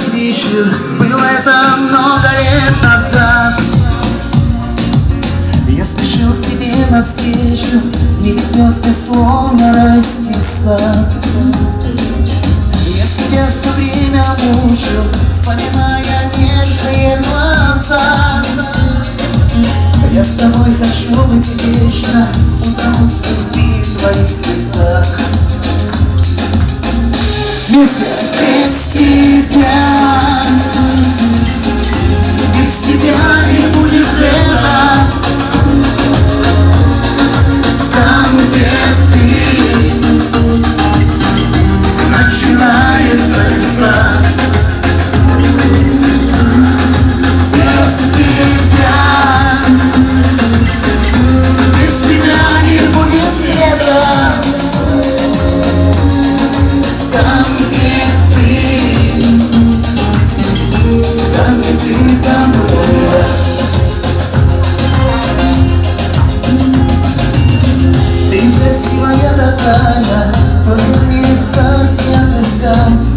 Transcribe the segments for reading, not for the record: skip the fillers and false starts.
вечер, было это много лет назад. Я спешил к тебе навстречу, и звезды словно райский сад. Я себя все время мучил, вспоминая нежные глаза. Я с тобой хочу быть вечно, утонуть в любви твоих слезах. Без тебя не будет лета. Там, где ты, начинается весна. Без тебя не будет света. Там, где ты, там я. Ты красивая такая, только места не отыскать.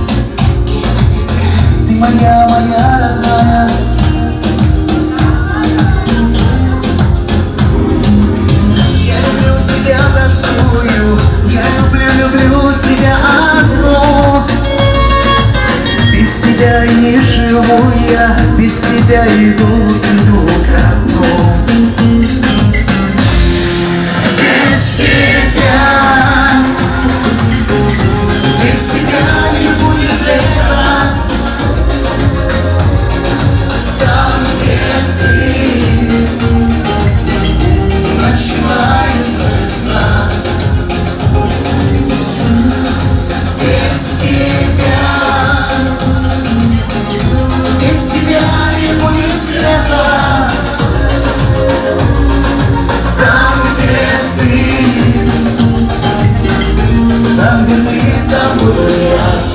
Ты моя родная. Я люблю тебя такую, я люблю тебя одну. Без тебя не живу я, без тебя иду ко дну. Без тебя не будет лета. Там, где ты, начинается весна. Без тебя не будет света. Там, где ты, там буду я.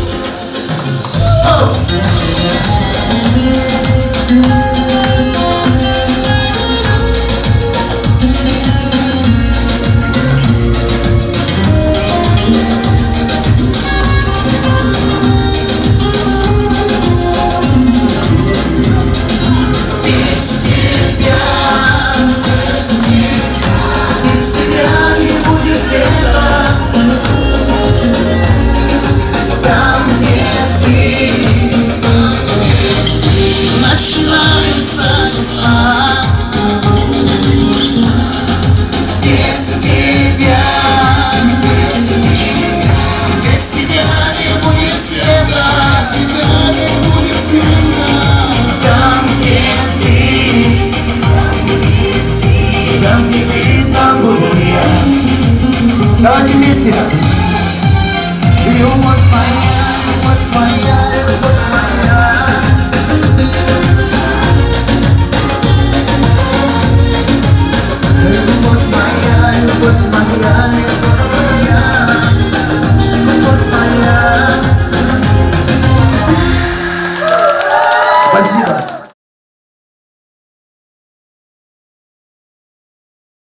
Давайте вместе. Любовь моя, любовь моя, любовь моя. Любовь моя, любовь моя, любовь моя. Спасибо.